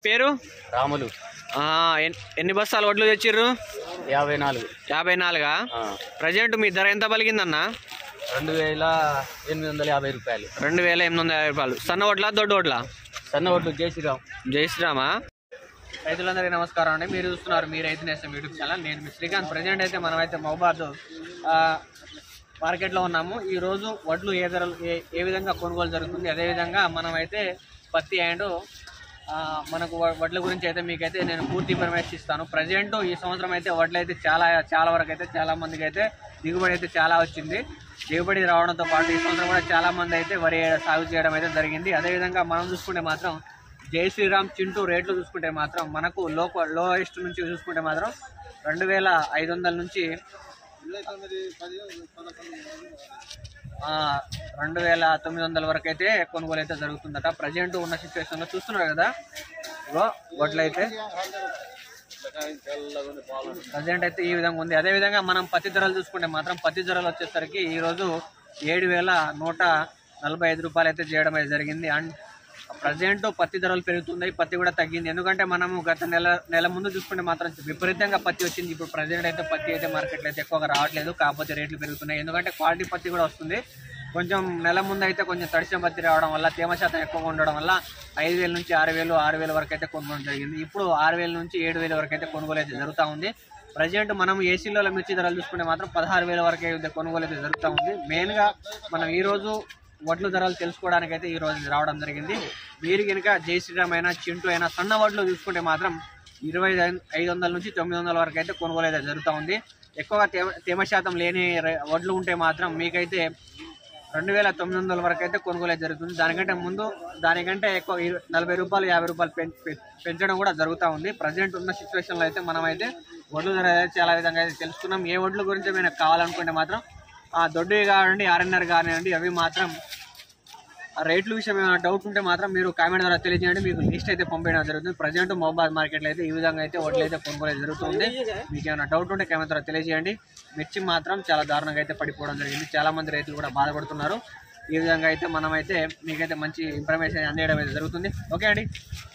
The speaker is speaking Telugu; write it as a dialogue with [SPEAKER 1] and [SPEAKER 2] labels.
[SPEAKER 1] పేరు
[SPEAKER 2] రాములు.
[SPEAKER 1] ఎన్ని బస్తాలు వడ్లు తెచ్చిర్రు?
[SPEAKER 2] 54.
[SPEAKER 1] 54. ప్రజెంట్ మీ ధర ఎంత పలికిందన్న?
[SPEAKER 2] 2850 రూపాయలు.
[SPEAKER 1] 2850 రూపాయలు. సన్న వడ్ల దొడ్డు వడ్ల?
[SPEAKER 2] సన్న వడ్లు జయశ్రీరామ్.
[SPEAKER 1] జయశ్రీరామా? రైతులందరికీ నమస్కారం అండి. మీరు చూస్తున్నారు మీ రైతు నేస్తం యూట్యూబ్ ఛానల్. నేను మీ శ్రీకాంత్. ప్రజెంట్ అయితే మనమైతే మహబాద్ మార్కెట్లో ఉన్నాము. ఈరోజు వడ్లు ఏ ధరలు ఏ విధంగా కొనుగోలు జరుగుతుంది, అదేవిధంగా మనమైతే పత్తి అండ్ మనకు వడ్ల గురించి అయితే మీకైతే నేను పూర్తి ఇన్ఫర్మేషన్ ఇస్తాను. ప్రజెంట్ ఈ సంవత్సరం అయితే వడ్లు అయితే చాలా వరకు అయితే చాలా మందికి అయితే దిగుబడి అయితే చాలా వచ్చింది. దిగుబడి రావడంతో పాటు ఈ సంవత్సరం కూడా చాలా మంది అయితే వరి సాగు చేయడం అయితే జరిగింది. అదేవిధంగా మనం చూసుకుంటే మాత్రం జై శ్రీరామ్ చింటూ రేట్లు చూసుకుంటే మాత్రం మనకు లోయెస్ట్ నుంచి చూసుకుంటే మాత్రం 2500 నుంచి 2900 వరకు అయితే కొనుగోలు అయితే జరుగుతుందట. ప్రజెంట్ ఉన్న సిచ్యువేషన్లో చూస్తున్నారు కదా, వడ్లు అయితే ప్రజెంట్ అయితే ఈ విధంగా ఉంది. అదేవిధంగా మనం పత్తి ధరలు చూసుకుంటే మాత్రం పత్తి ధరలు వచ్చేసరికి ఈరోజు 7145 రూపాయలు అయితే చేయడం అయితే జరిగింది. అండ్ ప్రజెంట్ పత్తి ధరలు పెరుగుతున్నాయి, పత్తి కూడా తగ్గింది. ఎందుకంటే మనము గత నెల ముందు చూసుకుంటే మాత్రం విపరీతంగా పత్తి వచ్చింది. ఇప్పుడు ప్రజెంట్ అయితే పత్తి అయితే మార్కెట్లో అయితే ఎక్కువగా రావట్లేదు, కాకపోతే రేట్లు పెరుగుతున్నాయి. ఎందుకంటే క్వాలిటీ పత్తి కూడా వస్తుంది. కొంచెం నెల ముందు అయితే కొంచెం తడిసిన పత్తి రావడం వల్ల, తేమ శాతం ఎక్కువగా ఉండడం వల్ల 5000 నుంచి 6000 వరకు అయితే కొనుగోలు జరిగింది. ఇప్పుడు 6000 నుంచి 7000 వరకు అయితే కొనుగోలు అయితే జరుగుతూ ఉంది. ప్రజెంట్ మనం ఏసీలో మిర్చి ధరలు చూసుకుంటే మాత్రం 16000 వరకు అయితే కొనుగోలు అయితే జరుగుతూ ఉంది. మెయిన్గా మనం ఈరోజు వడ్లు ధరలు తెలుసుకోవడానికి అయితే ఈరోజు రావడం జరిగింది. మీరు కనుక జై శ్రీరామ్ అయినా చింటూ అయినా సన్న వడ్లు చూసుకుంటే మాత్రం 2500 నుంచి 900 వరకు అయితే కొనుగోలు అయితే జరుగుతూ ఉంది. ఎక్కువగా తేమ శాతం లేని వడ్లు ఉంటే మాత్రం మీకైతే 2900 వరకు అయితే కొనుగోలు జరుగుతుంది. దానికంటే ఎక్కువ 40 రూపాయలు 50 రూపాయలు పెంచడం కూడా జరుగుతూ ఉంది. ప్రజెంట్ ఉన్న సిచ్యువేషన్లో అయితే మనమైతే వడ్లు ధర చాలా విధంగా అయితే తెలుసుకున్నాం. ఏ వడ్ల గురించి మీకు కావాలనుకుంటే మాత్రం దొడ్డువి కానివ్వండి, ఆర్ఎన్ఆర్ కానివ్వండి, అవి మాత్రం రేట్ల విషయం ఏమైనా డౌట్ ఉంటే మాత్రం మీరు కామెంట్ ద్వారా తెలియజేయండి. మీకు లిస్ట్ అయితే పంపించడం జరుగుతుంది. ప్రజెంట్ మహబాద్ మార్కెట్లో అయితే ఈ విధంగా అయితే వడ్లు అయితే కొనుగోలు జరుగుతుంది. మీకు ఏమైనా డౌట్ ఉంటే కామెంట్ ద్వారా తెలియజేయండి. మిర్చి మాత్రం చాలా దారుణంగా అయితే పడిపోవడం జరిగింది. చాలా మంది రైతులు కూడా బాధపడుతున్నారు. ఈ విధంగా అయితే మనమైతే మీకైతే మంచి ఇన్ఫర్మేషన్ అందేయడం అయితే జరుగుతుంది. ఓకే అండి.